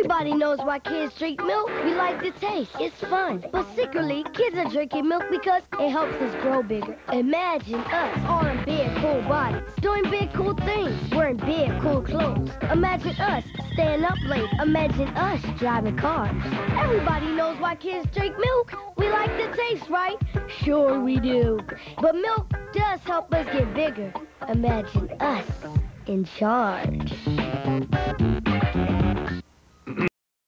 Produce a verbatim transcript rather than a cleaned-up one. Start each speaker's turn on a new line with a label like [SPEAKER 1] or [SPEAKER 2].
[SPEAKER 1] Everybody knows why kids drink milk. We like the taste. It's fun. But secretly, kids are drinking milk because it helps us grow bigger. Imagine us all in big, cool bodies, doing big, cool things, wearing big, cool clothes. Imagine us staying up late. Imagine us driving cars. Everybody knows why kids drink milk. We like the taste, right? Sure we do. But milk does help us get bigger. Imagine us in charge.